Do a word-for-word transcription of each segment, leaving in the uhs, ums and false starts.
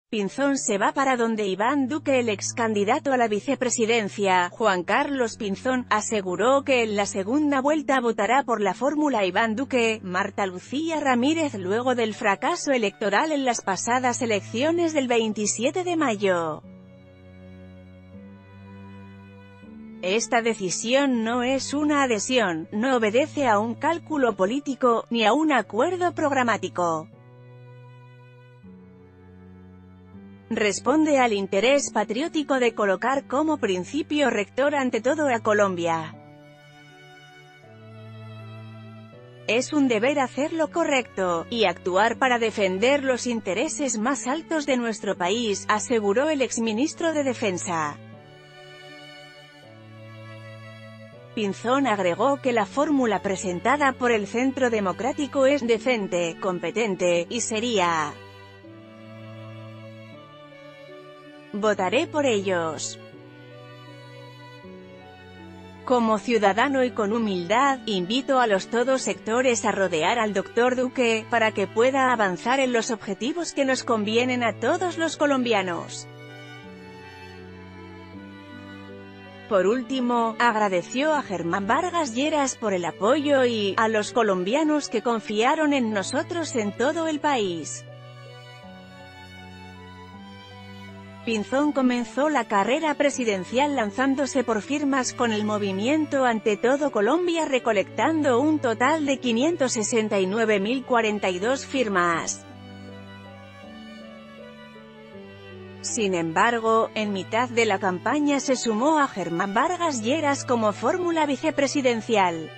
Pinzón se va para donde Iván Duque. El ex candidato a la vicepresidencia, Juan Carlos Pinzón, aseguró que en la segunda vuelta votará por la fórmula Iván Duque, Marta Lucía Ramírez luego del fracaso electoral en las pasadas elecciones del veintisiete de mayo. Esta decisión no es una adhesión, no obedece a un cálculo político, ni a un acuerdo programático. Responde al interés patriótico de colocar como principio rector ante todo a Colombia. Es un deber hacer lo correcto, y actuar para defender los intereses más altos de nuestro país, aseguró el exministro de Defensa. Pinzón agregó que la fórmula presentada por el Centro Democrático es decente, competente, y seria. Votaré por ellos. Como ciudadano y con humildad, invito a los todos sectores a rodear al doctor Duque, para que pueda avanzar en los objetivos que nos convienen a todos los colombianos. Por último, agradeció a Germán Vargas Lleras por el apoyo y, a los colombianos que confiaron en nosotros en todo el país. Pinzón comenzó la carrera presidencial lanzándose por firmas con el movimiento Ante Todo Colombia, recolectando un total de quinientas sesenta y nueve mil cuarenta y dos firmas. Sin embargo, en mitad de la campaña se sumó a Germán Vargas Lleras como fórmula vicepresidencial.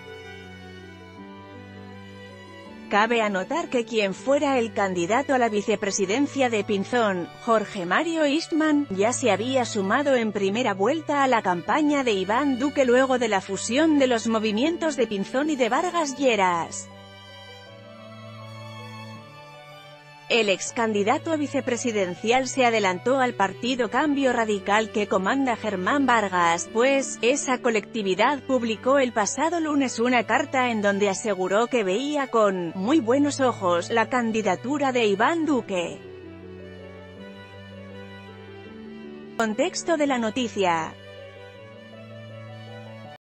Cabe anotar que quien fuera el candidato a la vicepresidencia de Pinzón, Jorge Mario Eastman, ya se había sumado en primera vuelta a la campaña de Iván Duque luego de la fusión de los movimientos de Pinzón y de Vargas Lleras. El ex candidato a vicepresidencial se adelantó al partido Cambio Radical que comanda Germán Vargas, pues, esa colectividad publicó el pasado lunes una carta en donde aseguró que veía con muy buenos ojos la candidatura de Iván Duque. Contexto de la noticia.